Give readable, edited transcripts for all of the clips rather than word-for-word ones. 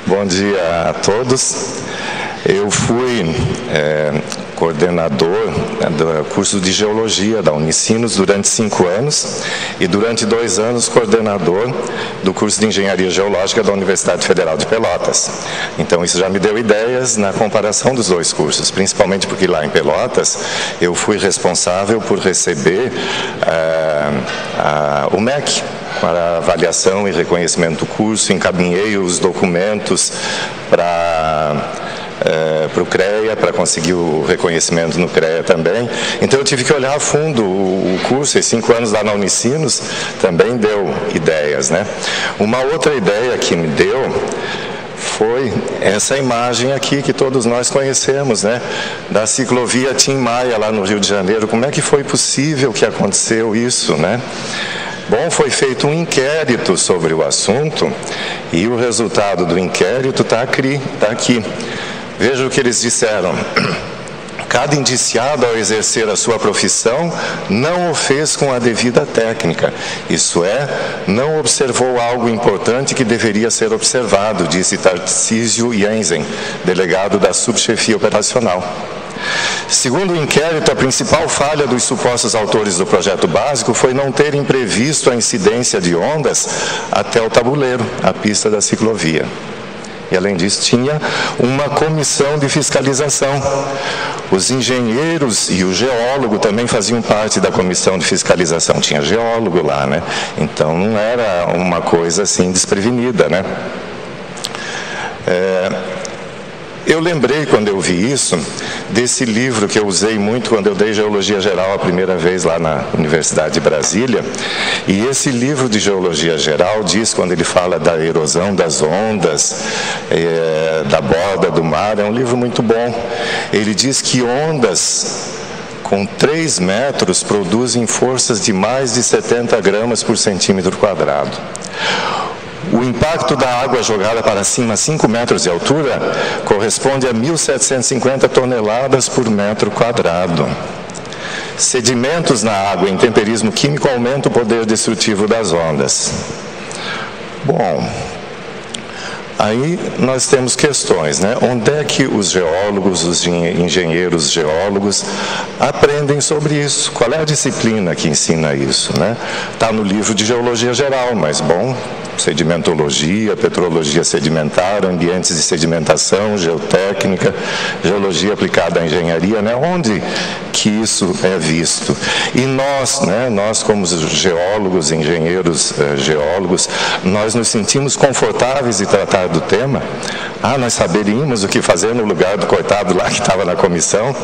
Bom dia a todos. Eu fui coordenador do curso de Geologia da Unicinos durante 5 anos e durante 2 anos coordenador do curso de Engenharia Geológica da Universidade Federal de Pelotas. Então isso já me deu ideias na comparação dos 2 cursos, principalmente porque lá em Pelotas eu fui responsável por receber o MEC, para avaliação e reconhecimento do curso, encaminhei os documentos para o CREA, para conseguir o reconhecimento no CREA também. Então eu tive que olhar a fundo o curso, e 5 anos lá na Unicinos também deu ideias, né? Uma outra ideia que me deu foi essa imagem aqui que todos nós conhecemos, né? Da ciclovia Tim Maia lá no Rio de Janeiro. Como é que foi possível que aconteceu isso, né? Bom, foi feito um inquérito sobre o assunto e o resultado do inquérito está aqui. Veja o que eles disseram. Cada indiciado, ao exercer a sua profissão, não o fez com a devida técnica. Isso é, não observou algo importante que deveria ser observado, disse Tarcísio Jensen, delegado da subchefia operacional. Segundo o inquérito, a principal falha dos supostos autores do projeto básico foi não terem previsto a incidência de ondas até o tabuleiro, a pista da ciclovia. E, além disso, tinha uma comissão de fiscalização. Os engenheiros e o geólogo também faziam parte da comissão de fiscalização. Tinha geólogo lá, né? Então, não era uma coisa assim desprevenida, né? Eu lembrei, quando eu vi isso, desse livro que eu usei muito quando eu dei Geologia Geral a primeira vez lá na Universidade de Brasília. E esse livro de Geologia Geral diz, quando ele fala da erosão das ondas, da borda do mar, é um livro muito bom. Ele diz que ondas com 3 metros produzem forças de mais de 70 gramas por centímetro quadrado. O impacto da água jogada para cima a 5 metros de altura corresponde a 1.750 toneladas por metro quadrado. Sedimentos na água em temperismo químico aumentam o poder destrutivo das ondas. Bom, aí nós temos questões, né? Onde é que os geólogos, os engenheiros geólogos aprendem sobre isso? Qual é a disciplina que ensina isso, né? Está no livro de Geologia Geral, mas bom, sedimentologia, petrologia sedimentar, ambientes de sedimentação, geotécnica, geologia aplicada à engenharia, né? Onde que isso é visto? E nós, né? Nós como geólogos, engenheiros geólogos, nós nos sentimos confortáveis de tratar do tema? Nós saberíamos o que fazer no lugar do coitado lá que estava na comissão?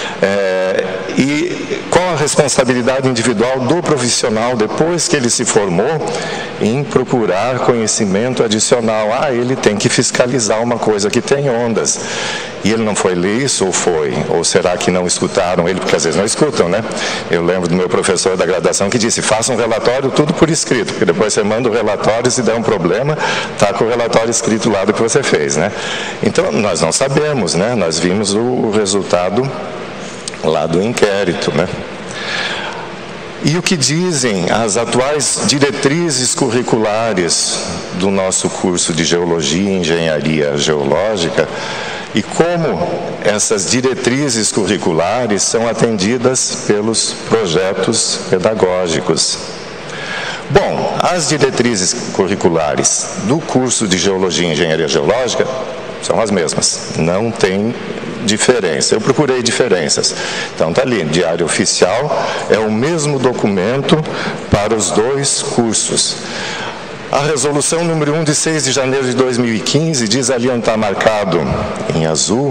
E qual a responsabilidade individual do profissional depois que ele se formou em procurar conhecimento adicional? Ele tem que fiscalizar uma coisa que tem ondas. E ele não foi ler isso ou foi? Ou será que não escutaram ele? Porque às vezes não escutam, né? Eu lembro do meu professor da graduação que disse, faça um relatório tudo por escrito, porque depois você manda o relatório, se der um problema, está com o relatório escrito lá do que você fez, né? Então, nós não sabemos, né? Nós vimos o resultado lá do inquérito, né? E o que dizem as atuais diretrizes curriculares do nosso curso de Geologia e Engenharia Geológica e como essas diretrizes curriculares são atendidas pelos projetos pedagógicos? Bom, as diretrizes curriculares do curso de Geologia e Engenharia Geológica são as mesmas, não tem diferença. Eu procurei diferenças. Então está ali, Diário Oficial, é o mesmo documento para os 2 cursos. A resolução número 1 de 6 de janeiro de 2015 diz ali onde está marcado em azul,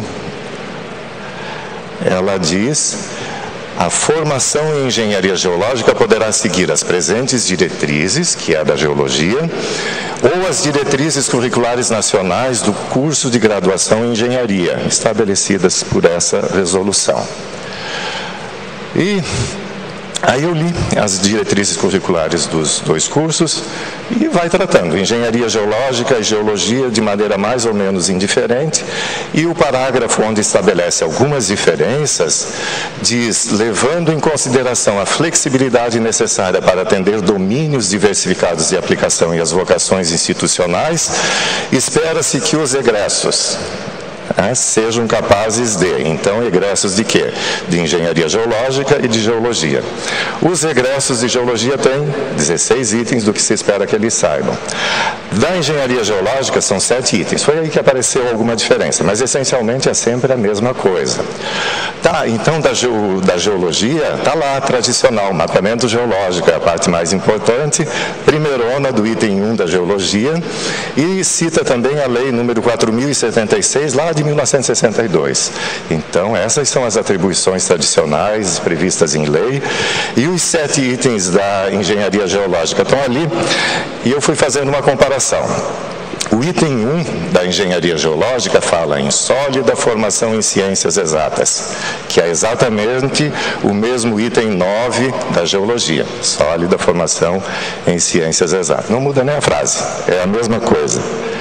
ela diz: a formação em engenharia geológica poderá seguir as presentes diretrizes, que é da geologia, ou as diretrizes curriculares nacionais do curso de graduação em engenharia, estabelecidas por essa resolução. E Aí eu li as diretrizes curriculares dos dois cursos e vai tratando engenharia geológica e geologia de maneira mais ou menos indiferente, e o parágrafo onde estabelece algumas diferenças diz: levando em consideração a flexibilidade necessária para atender domínios diversificados de aplicação e as vocações institucionais, espera-se que os egressos sejam capazes de, então, egressos de quê? De engenharia geológica e de geologia. Os egressos de geologia têm 16 itens do que se espera que eles saibam. Da engenharia geológica são 7 itens. Foi aí que apareceu alguma diferença, mas essencialmente é sempre a mesma coisa. Tá, então da geologia, está lá, tradicional, mapeamento geológico, é a parte mais importante, primeirona do item 1 da geologia, e cita também a lei número 4076, lá de 1962. Então, essas são as atribuições tradicionais previstas em lei, e os 7 itens da engenharia geológica estão ali, e eu fui fazendo uma comparação. O item 1 da engenharia geológica fala em sólida formação em ciências exatas, que é exatamente o mesmo item 9 da geologia, sólida formação em ciências exatas. Não muda nem a frase, é a mesma coisa.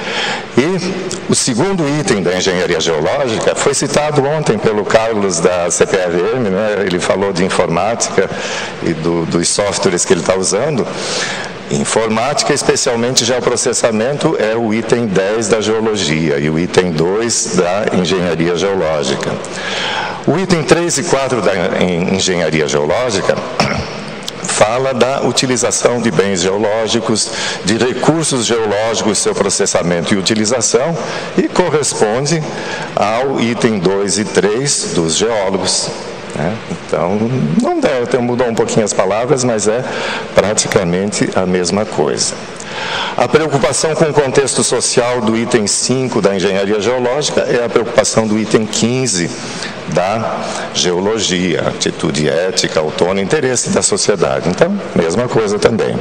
E o segundo item da engenharia geológica foi citado ontem pelo Carlos da CPRM, né? Ele falou de informática e dos softwares que ele está usando. Informática, especialmente geoprocessamento, é o item 10 da geologia e o item 2 da engenharia geológica. O item 3 e 4 da engenharia geológica fala da utilização de bens geológicos, de recursos geológicos, seu processamento e utilização, e corresponde ao item 2 e 3 dos geólogos. Então, não deve, mudou um pouquinho as palavras, mas é praticamente a mesma coisa. A preocupação com o contexto social do item 5 da engenharia geológica é a preocupação do item 15 da geologia, atitude ética, autônoma, interesse da sociedade. Então, mesma coisa também.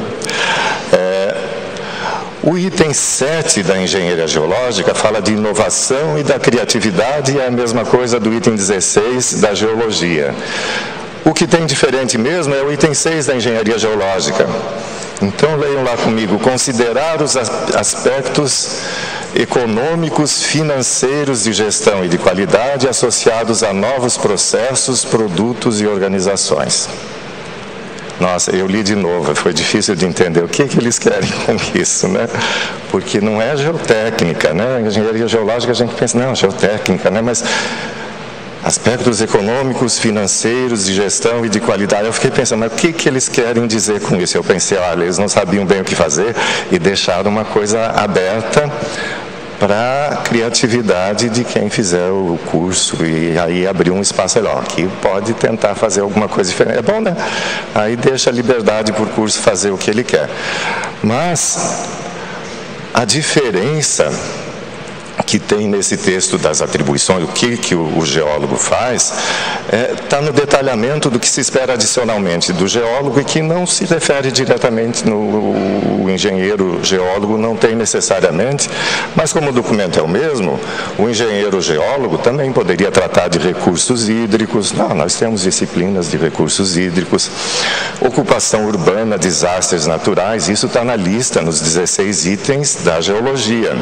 O item 7 da engenharia geológica fala de inovação e da criatividade, e é a mesma coisa do item 16 da geologia. O que tem diferente mesmo é o item 6 da engenharia geológica. Então, leiam lá comigo: considerar os aspectos econômicos, financeiros de gestão e de qualidade associados a novos processos, produtos e organizações. Nossa, eu li de novo, foi difícil de entender o que eles querem com isso, né? Porque não é geotécnica, né? Engenharia geológica a gente pensa, não, geotécnica, né? Mas aspectos econômicos, financeiros, de gestão e de qualidade. Eu fiquei pensando, mas o que eles querem dizer com isso? Eu pensei, olha, eles não sabiam bem o que fazer e deixaram uma coisa aberta para a criatividade de quem fizer o curso, e aí abriu um espaço ali, ó, aqui pode tentar fazer alguma coisa diferente. É bom, né? Aí deixa a liberdade para o curso fazer o que ele quer. Mas a diferença que tem nesse texto das atribuições, o que o geólogo faz, está no detalhamento do que se espera adicionalmente do geólogo e que não se refere diretamente no engenheiro geólogo, não tem necessariamente, mas como o documento é o mesmo, o engenheiro geólogo também poderia tratar de recursos hídricos. Não, nós temos disciplinas de recursos hídricos, ocupação urbana, desastres naturais, isso está na lista, nos 16 itens da geologia.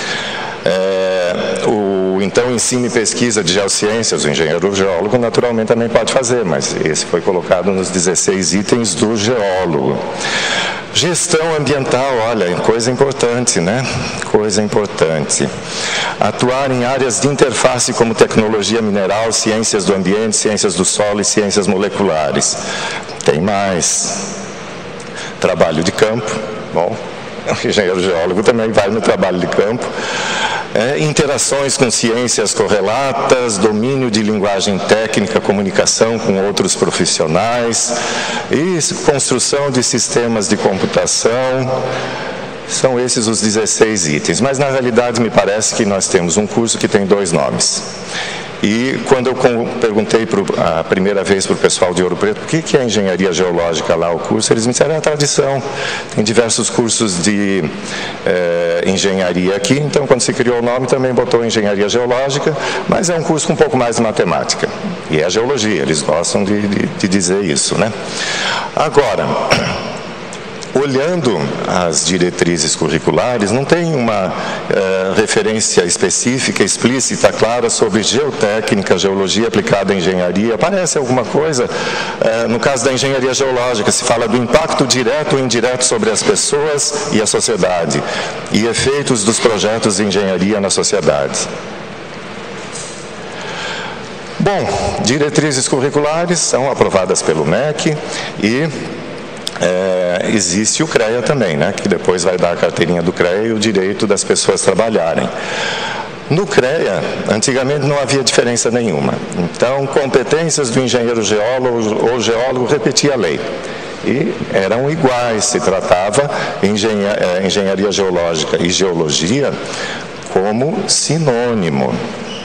Então, ensino e pesquisa de geociências, o engenheiro geólogo naturalmente também pode fazer, mas esse foi colocado nos 16 itens do geólogo. Gestão ambiental, olha, coisa importante, né? Coisa importante. Atuar em áreas de interface como tecnologia mineral, ciências do ambiente, ciências do solo e ciências moleculares. Tem mais. Trabalho de campo, bom, o engenheiro geólogo também vai no trabalho de campo. Interações com ciências correlatas, domínio de linguagem técnica, comunicação com outros profissionais, e construção de sistemas de computação. São esses os 16 itens, mas na realidade me parece que nós temos um curso que tem 2 nomes. E quando eu perguntei a primeira vez para o pessoal de Ouro Preto, o que é engenharia geológica lá, o curso, eles me disseram, é a tradição. Tem diversos cursos de engenharia aqui, então quando se criou o nome também botou engenharia geológica, mas é um curso com um pouco mais de matemática. E é geologia, eles gostam de dizer isso, né? Agora, olhando as diretrizes curriculares, não tem uma referência específica, explícita, clara sobre geotécnica, geologia aplicada à engenharia. Aparece alguma coisa, no caso da engenharia geológica, se fala do impacto direto ou indireto sobre as pessoas e a sociedade, e efeitos dos projetos de engenharia na sociedade. Bom, diretrizes curriculares são aprovadas pelo MEC e existe o CREA também, né, que depois vai dar a carteirinha do CREA e o direito das pessoas trabalharem. No CREA, antigamente não havia diferença nenhuma. Então, competências do engenheiro geólogo ou geólogo repetia a lei. E eram iguais, se tratava engenharia geológica e geologia como sinônimo.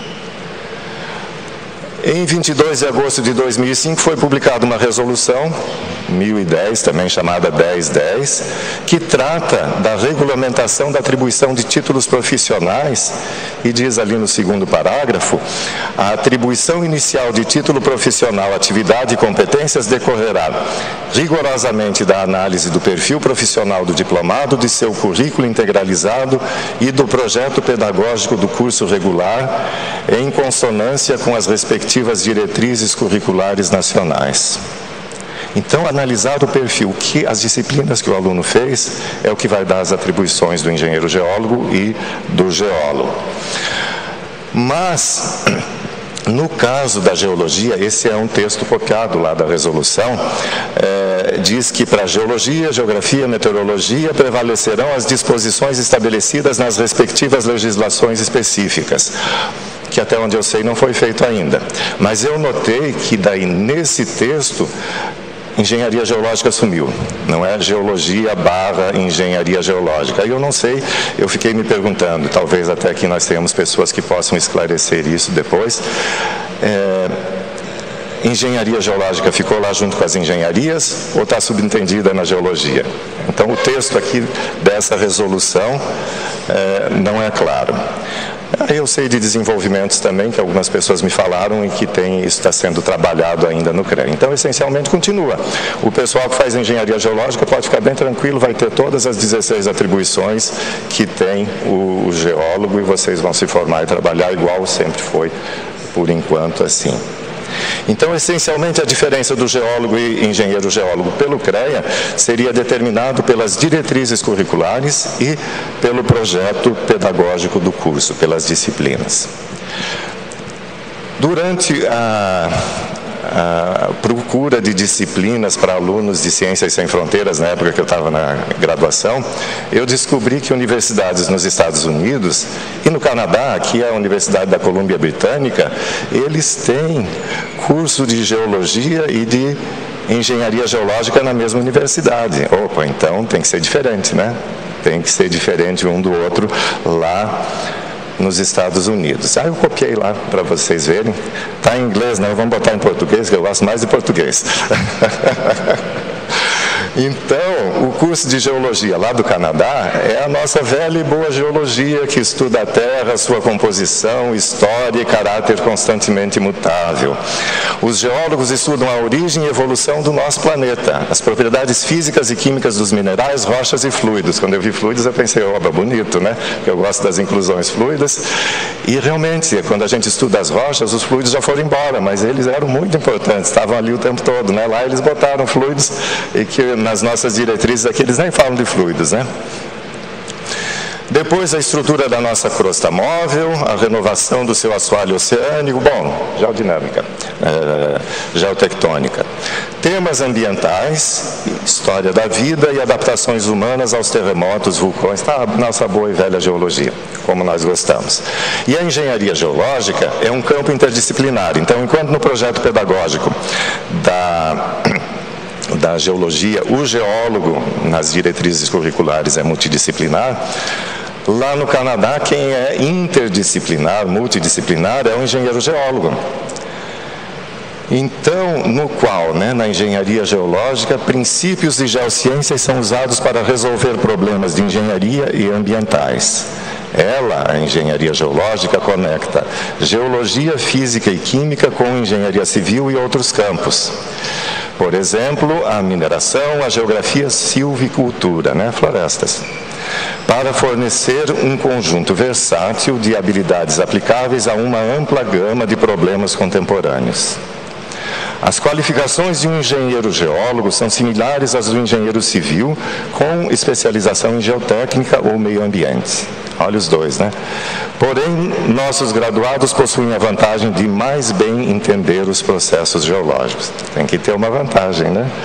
Em 22 de agosto de 2005 foi publicada uma resolução, 1010, também chamada 1010, que trata da regulamentação da atribuição de títulos profissionais e diz ali no segundo parágrafo: a atribuição inicial de título profissional, atividade e competências decorrerá rigorosamente da análise do perfil profissional do diplomado, de seu currículo integralizado e do projeto pedagógico do curso regular, em consonância com as respectivas diretrizes curriculares nacionais. Então, analisar o perfil, as disciplinas que o aluno fez, é o que vai dar as atribuições do engenheiro geólogo e do geólogo. Mas, no caso da geologia, esse é um texto copiado lá da resolução, diz que para geologia, geografia, meteorologia prevalecerão as disposições estabelecidas nas respectivas legislações específicas, que até onde eu sei não foi feito ainda. Mas eu notei que daí nesse texto, engenharia geológica sumiu, não é geologia / engenharia geológica. Aí eu não sei, eu fiquei me perguntando, talvez até aqui nós tenhamos pessoas que possam esclarecer isso depois. Engenharia geológica ficou lá junto com as engenharias ou está subentendida na geologia? Então o texto aqui dessa resolução não é claro. Eu sei de desenvolvimentos também, que algumas pessoas me falaram e que isso está sendo trabalhado ainda no CREA. Então, essencialmente, continua. O pessoal que faz engenharia geológica pode ficar bem tranquilo, vai ter todas as 16 atribuições que tem o geólogo e vocês vão se formar e trabalhar igual sempre foi, por enquanto, assim. Então, essencialmente, a diferença do geólogo e engenheiro geólogo pelo CREA seria determinado pelas diretrizes curriculares e pelo projeto pedagógico do curso, pelas disciplinas. Durante a procura de disciplinas para alunos de Ciências Sem Fronteiras, na época que eu estava na graduação, eu descobri que universidades nos Estados Unidos e no Canadá, aqui é a Universidade da Colômbia Britânica, eles têm curso de geologia e de engenharia geológica na mesma universidade. Opa, então tem que ser diferente, né? Tem que ser diferente um do outro lá nos Estados Unidos. Eu copiei lá para vocês verem. Está em inglês, né? Vamos botar em português, que eu gosto mais de português. Então, o curso de geologia lá do Canadá é a nossa velha e boa geologia que estuda a Terra, sua composição, história e caráter constantemente mutável. Os geólogos estudam a origem e evolução do nosso planeta, as propriedades físicas e químicas dos minerais, rochas e fluidos. Quando eu vi fluidos, eu pensei, oba, bonito, né? Porque eu gosto das inclusões fluidas. E realmente, quando a gente estuda as rochas, os fluidos já foram embora, mas eles eram muito importantes, estavam ali o tempo todo, né? Lá eles botaram fluidos e que nas nossas diretrizes aqui eles nem falam de fluidos, né? Depois, a estrutura da nossa crosta móvel, a renovação do seu assoalho oceânico, bom, geodinâmica, geotectônica. Temas ambientais, história da vida e adaptações humanas aos terremotos, vulcões, tá, nossa boa e velha geologia, como nós gostamos. E a engenharia geológica é um campo interdisciplinar. Então, enquanto no projeto pedagógico da geologia, o geólogo, nas diretrizes curriculares, é multidisciplinar, lá no Canadá, quem é interdisciplinar, multidisciplinar, é o engenheiro geólogo. Então, no qual, na engenharia geológica, princípios de geociências são usados para resolver problemas de engenharia e ambientais. Ela, a engenharia geológica, conecta geologia, física e química com engenharia civil e outros campos. Por exemplo, a mineração, a geografia, silvicultura, florestas, para fornecer um conjunto versátil de habilidades aplicáveis a uma ampla gama de problemas contemporâneos. As qualificações de um engenheiro geólogo são similares às do engenheiro civil, com especialização em geotécnica ou meio ambiente. Olha os dois, Porém, nossos graduados possuem a vantagem de mais bem entender os processos geológicos. Tem que ter uma vantagem,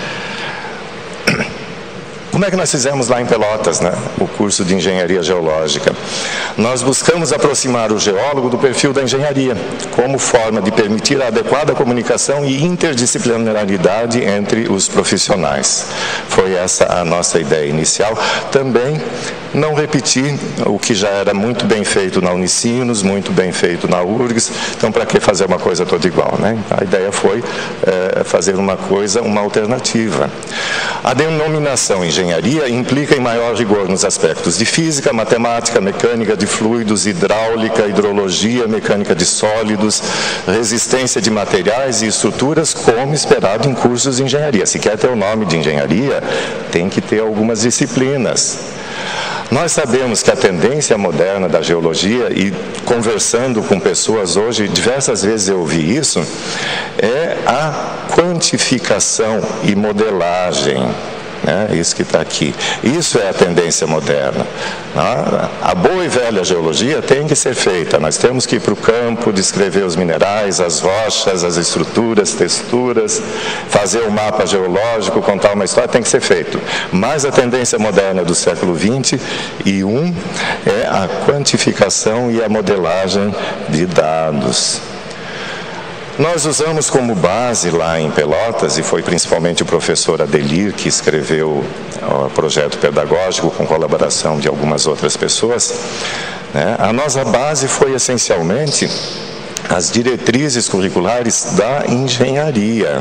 Como é que nós fizemos lá em Pelotas, o curso de engenharia geológica? Nós buscamos aproximar o geólogo do perfil da engenharia, como forma de permitir a adequada comunicação e interdisciplinaridade entre os profissionais. Foi essa a nossa ideia inicial. Também não repetir o que já era muito bem feito na Unicinos, muito bem feito na URGS, então para que fazer uma coisa toda igual, A ideia foi fazer uma alternativa. A denominação engenharia implica em maior rigor nos aspectos de física, matemática, mecânica de fluidos, hidráulica, hidrologia, mecânica de sólidos, resistência de materiais e estruturas, como esperado em cursos de engenharia. Se quer ter o nome de engenharia, tem que ter algumas disciplinas. Nós sabemos que a tendência moderna da geologia, e conversando com pessoas hoje, diversas vezes eu ouvi isso, é a quantificação e modelagem. Isso que está aqui. Isso é a tendência moderna. A boa e velha geologia tem que ser feita. Nós temos que ir para o campo, descrever os minerais, as rochas, as estruturas, texturas, fazer um mapa geológico, contar uma história, tem que ser feito. Mas a tendência moderna do século XXI é a quantificação e a modelagem de dados. Nós usamos como base lá em Pelotas, e foi principalmente o professor Adelir que escreveu o projeto pedagógico com colaboração de algumas outras pessoas, A nossa base foi essencialmente as diretrizes curriculares da engenharia.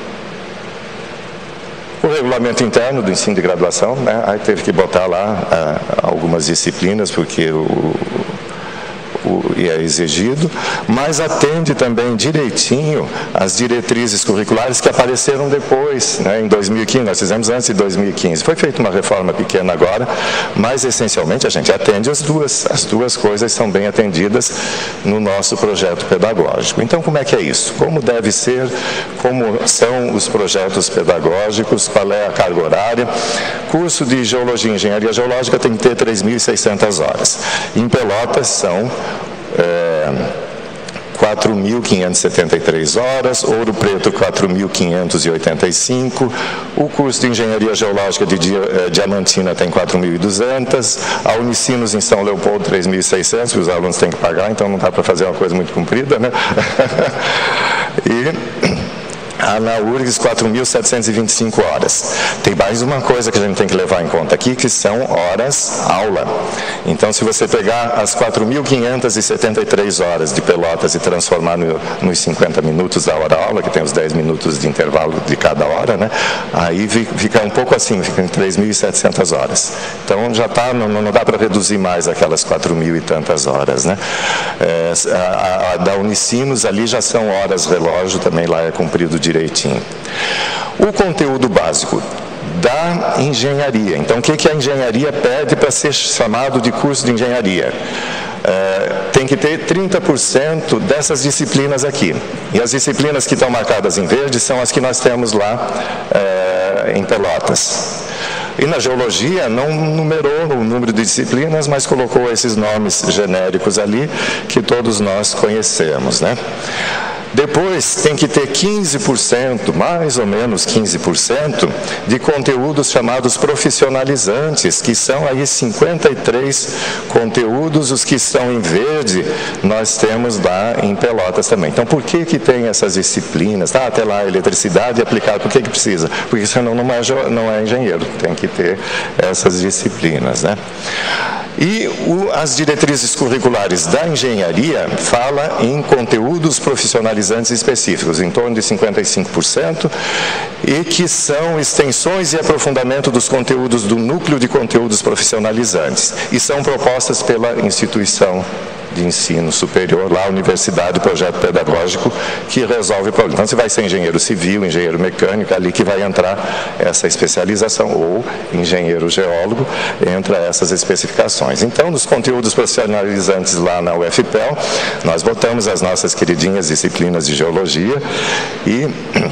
O regulamento interno do ensino de graduação, aí teve que botar lá algumas disciplinas, porque é exigido, mas atende também direitinho as diretrizes curriculares que apareceram depois, em 2015, nós fizemos antes de 2015. Foi feita uma reforma pequena agora, mas essencialmente a gente atende as duas coisas são bem atendidas no nosso projeto pedagógico. Então, como é que é isso? Como deve ser, como são os projetos pedagógicos, qual é a carga horária? Curso de Geologia e Engenharia Geológica tem que ter 3.600 horas. Em Pelotas são 4.573 horas, Ouro Preto 4.585, o curso de Engenharia Geológica de Diamantina tem 4.200, a Unicinos em São Leopoldo 3.600, que os alunos têm que pagar, então não dá para fazer uma coisa muito comprida, E a na URGS 4.725 horas. Tem mais uma coisa que a gente tem que levar em conta aqui, que são horas aula. Então, se você pegar as 4.573 horas de Pelotas e transformar nos 50 minutos da hora aula, que tem os 10 minutos de intervalo de cada hora, aí fica um pouco assim, fica em 3.700 horas. Então, já tá, não dá para reduzir mais aquelas 4.000 e tantas horas, a da Unicinos ali já são horas relógio, também lá é cumprido direitinho. O conteúdo básico da engenharia. Então, o que a engenharia pede para ser chamado de curso de engenharia? Tem que ter 30% dessas disciplinas aqui. E as disciplinas que estão marcadas em verde são as que nós temos lá em Pelotas. E na geologia não numerou o número de disciplinas, mas colocou esses nomes genéricos ali que todos nós conhecemos, Depois tem que ter 15%, mais ou menos 15%, de conteúdos chamados profissionalizantes, que são aí 53 conteúdos, os que estão em verde, nós temos lá em Pelotas também. Então, por que tem essas disciplinas? Até lá, eletricidade aplicada, por que precisa? Porque senão não é engenheiro, tem que ter essas disciplinas, E as diretrizes curriculares da engenharia fala em conteúdos profissionalizantes específicos, em torno de 55%, e que são extensões e aprofundamento dos conteúdos do núcleo de conteúdos profissionalizantes, e são propostas pela instituição de ensino superior, lá a universidade, projeto pedagógico, que resolve o problema. Então, você vai ser engenheiro civil, engenheiro mecânico, ali que vai entrar essa especialização, ou engenheiro geólogo, entra essas especificações. Então, nos conteúdos profissionalizantes lá na UFPEL, nós botamos as nossas queridinhas disciplinas de geologia e...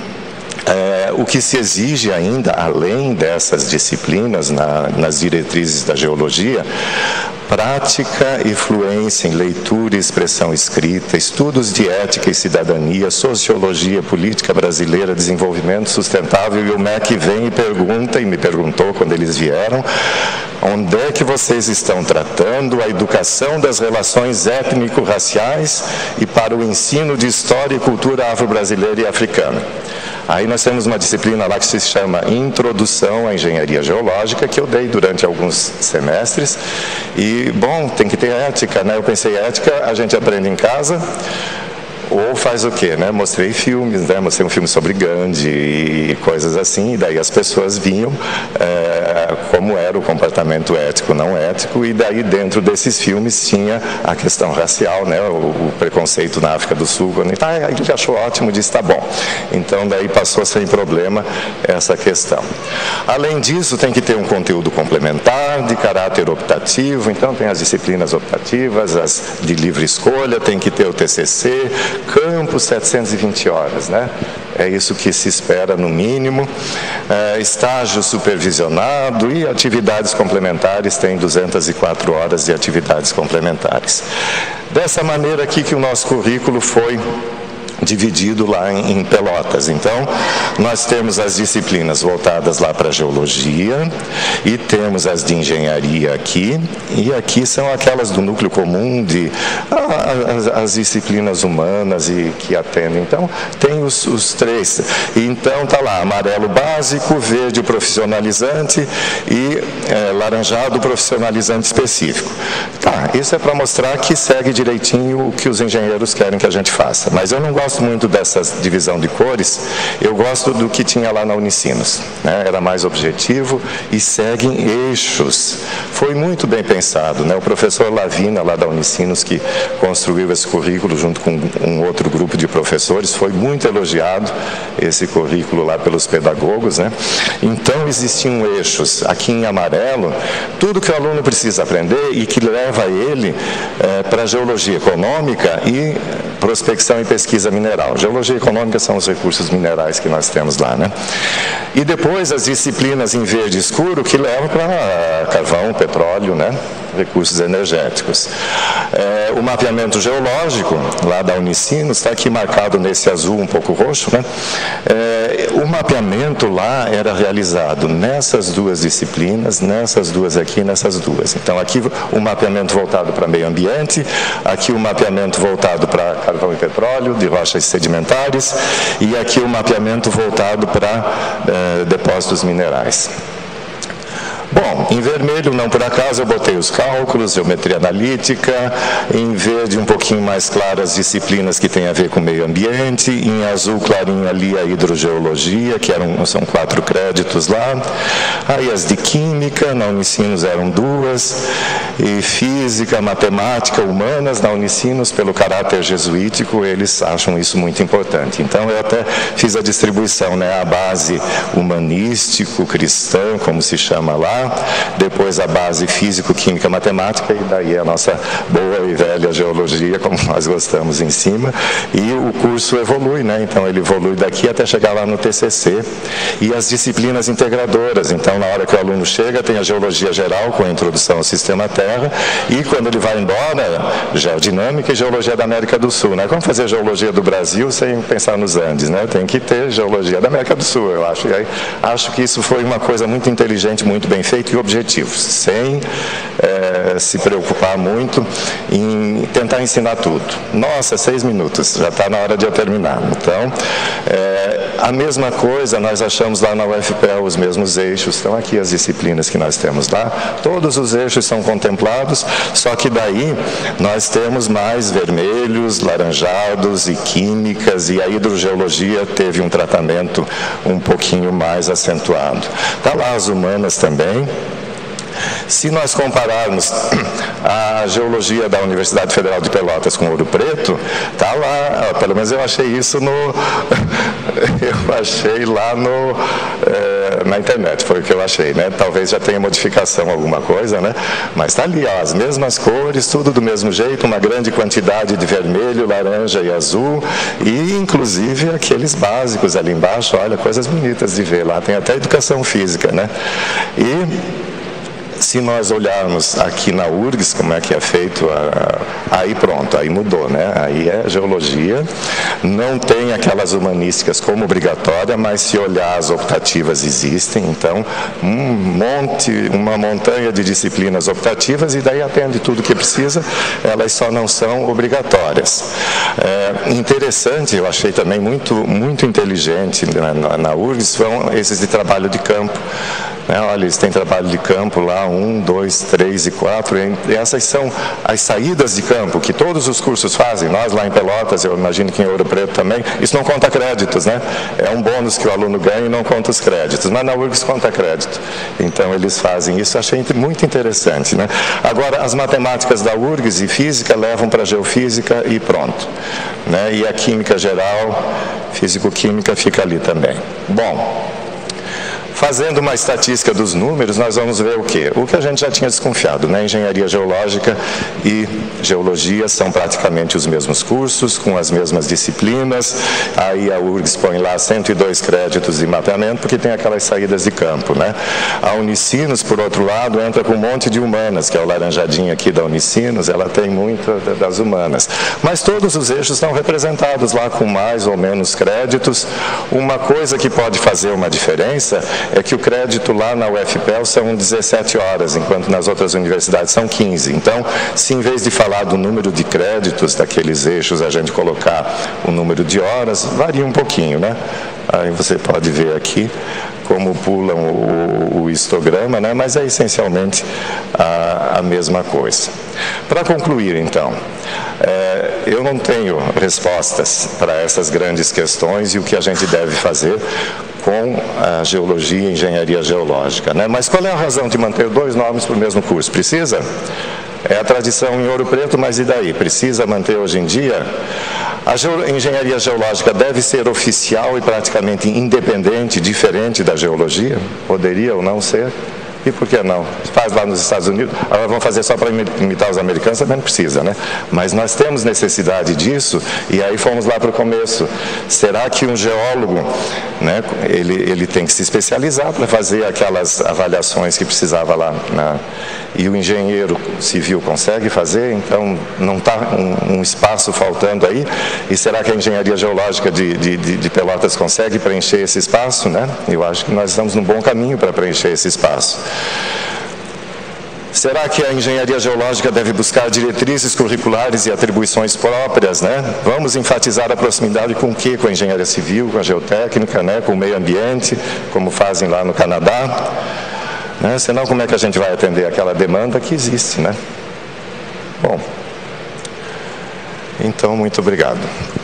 o que se exige ainda, além dessas disciplinas nas diretrizes da geologia, prática e fluência em leitura e expressão escrita, estudos de ética e cidadania, sociologia, política brasileira, desenvolvimento sustentável. E o MEC vem e pergunta, e me perguntou quando eles vieram, onde é que vocês estão tratando a educação das relações étnico-raciais e para o ensino de história e cultura afro-brasileira e africana? Aí nós temos uma disciplina lá que se chama Introdução à Engenharia Geológica, que eu dei durante alguns semestres. E, bom, tem que ter ética, né? Eu pensei, ética a gente aprende em casa, ou faz o quê, né? Mostrei filmes, né? Mostrei um filme sobre Gandhi e coisas assim, e daí as pessoas vinham como era o comportamento ético, não ético, e daí dentro desses filmes tinha a questão racial, né? O preconceito na África do Sul, quando ele achou ótimo, disse, tá bom. Então daí passou sem problema essa questão. Além disso, tem que ter um conteúdo complementar, de caráter optativo, então tem as disciplinas optativas, as de livre escolha, tem que ter o TCC, campus 720 horas, né? É isso que se espera no mínimo. Estágio supervisionado e atividades complementares, tem 204 horas de atividades complementares. Dessa maneira aqui que o nosso currículo foi dividido lá em Pelotas. Então, nós temos as disciplinas voltadas lá para a geologia e temos as de engenharia aqui, e aqui são aquelas do núcleo comum de as disciplinas humanas e que atendem. Então, tem os três. Então, tá lá, amarelo básico, verde profissionalizante e laranjado profissionalizante específico. Tá, isso é para mostrar que segue direitinho o que os engenheiros querem que a gente faça. Mas eu não gosto muito dessa divisão de cores, eu gosto do que tinha lá na Unicinos, né? Era mais objetivo e segue em eixos. Foi muito bem pensado, né? O professor Lavina, lá da Unicinos, que construiu esse currículo junto com um outro grupo de professores, foi muito elogiado esse currículo lá pelos pedagogos, né? Então existiam eixos, aqui em amarelo, tudo que o aluno precisa aprender e que leva ele para a geologia econômica e prospecção e pesquisa mineral. Geologia econômica são os recursos minerais que nós temos lá, né? E depois as disciplinas em verde escuro que levam para carvão, petróleo, né? Recursos energéticos. O mapeamento geológico, lá da Unicinos, está aqui marcado nesse azul um pouco roxo, né? O mapeamento lá era realizado nessas duas disciplinas, nessas duas aqui, nessas duas. Então, aqui o mapeamento voltado para meio ambiente, aqui o mapeamento voltado para carvão e petróleo, de rochas sedimentares, e aqui o mapeamento voltado para depósitos minerais. Bom, em vermelho, não por acaso, eu botei os cálculos, geometria analítica, em verde um pouquinho mais claro as disciplinas que têm a ver com meio ambiente, em azul clarinho ali a hidrogeologia, que são 4 créditos lá, aí as de química, na Unicinos eram 2, e física, matemática, humanas, na Unicinos, pelo caráter jesuítico, eles acham isso muito importante. Então, eu até fiz a distribuição, né, a base humanístico, cristã, como se chama lá, depois a base físico, química, matemática, e daí a nossa boa e velha geologia, como nós gostamos, em cima, e o curso evolui, né? Então ele evolui daqui até chegar lá no TCC, e as disciplinas integradoras. Então, na hora que o aluno chega, tem a geologia geral, com a introdução ao sistema Terra, e quando ele vai embora, geodinâmica e geologia da América do Sul, né? Como fazer geologia do Brasil sem pensar nos Andes, né? Tem que ter geologia da América do Sul, eu acho. E aí, acho que isso foi uma coisa muito inteligente, muito bem feito e objetivos, sem se preocupar muito em tentar ensinar tudo. Nossa, 6 minutos, já está na hora de eu terminar. Então, a mesma coisa nós achamos lá na UFPEL, os mesmos eixos, estão aqui as disciplinas que nós temos lá, todos os eixos são contemplados, só que daí nós temos mais vermelhos, laranjados e químicas, e a hidrogeologia teve um tratamento um pouquinho mais acentuado. Está lá as humanas também. Se nós compararmos a geologia da Universidade Federal de Pelotas com Ouro Preto, está lá, pelo menos eu achei isso eu achei lá na internet, foi o que eu achei, né? Talvez já tenha modificação alguma coisa, né? Mas está ali, ó, as mesmas cores, tudo do mesmo jeito, uma grande quantidade de vermelho, laranja e azul, e inclusive aqueles básicos ali embaixo, olha, coisas bonitas de ver lá, tem até educação física, né? E se nós olharmos aqui na URGS, como é que é feito, aí pronto, aí mudou, né? Aí é geologia, não tem aquelas humanísticas como obrigatória, mas se olhar as optativas existem, então uma montanha de disciplinas optativas e daí atende tudo que precisa, elas só não são obrigatórias. Interessante, eu achei também muito inteligente na URGS, são esses de trabalho de campo. Olha, eles têm trabalho de campo lá, 1, 2, 3 e 4, e essas são as saídas de campo, que todos os cursos fazem, nós lá em Pelotas, eu imagino que em Ouro Preto também, isso não conta créditos, né? É um bônus que o aluno ganha e não conta os créditos, mas na URGS conta crédito, então eles fazem isso, achei muito interessante, né? Agora, as matemáticas da URGS e física levam para a geofísica e pronto, né? E a química geral, físico-química fica ali também. Bom, fazendo uma estatística dos números, nós vamos ver o quê? O que a gente já tinha desconfiado, né? Engenharia geológica e geologia são praticamente os mesmos cursos, com as mesmas disciplinas. Aí a URGS põe lá 102 créditos de mapeamento, porque tem aquelas saídas de campo, né? A Unicinos, por outro lado, entra com um monte de humanas, que é o laranjadinho aqui da Unicinos, ela tem muito das humanas. Mas todos os eixos estão representados lá com mais ou menos créditos. Uma coisa que pode fazer uma diferença é que o crédito lá na UFPEL são 17 horas, enquanto nas outras universidades são 15. Então, se em vez de falar do número de créditos daqueles eixos, a gente colocar o número de horas, varia um pouquinho, né? Aí você pode ver aqui como pulam o histograma, né? Mas é essencialmente a mesma coisa. Para concluir, então, eu não tenho respostas para essas grandes questões e o que a gente deve fazer com a geologia e engenharia geológica, né? Mas qual é a razão de manter 2 nomes para o mesmo curso? Precisa? É a tradição em Ouro Preto, mas e daí? Precisa manter hoje em dia? A engenharia geológica deve ser oficial e praticamente independente, diferente da geologia? Poderia ou não ser? E por que não? Faz lá nos Estados Unidos, agora vão fazer só para imitar os americanos, também não precisa, né? Mas nós temos necessidade disso, e aí fomos lá para o começo. Será que um geólogo, né, ele tem que se especializar para fazer aquelas avaliações que precisava lá, e o engenheiro civil consegue fazer? Então, não está um espaço faltando aí? E será que a engenharia geológica de Pelotas consegue preencher esse espaço, né? Eu acho que nós estamos num bom caminho para preencher esse espaço. Será que a engenharia geológica deve buscar diretrizes curriculares e atribuições próprias, né? Vamos enfatizar a proximidade com o quê? Com a engenharia civil, com a geotécnica, né? Com o meio ambiente, como fazem lá no Canadá, né? Senão, como é que a gente vai atender aquela demanda que existe, né? Bom, então, muito obrigado.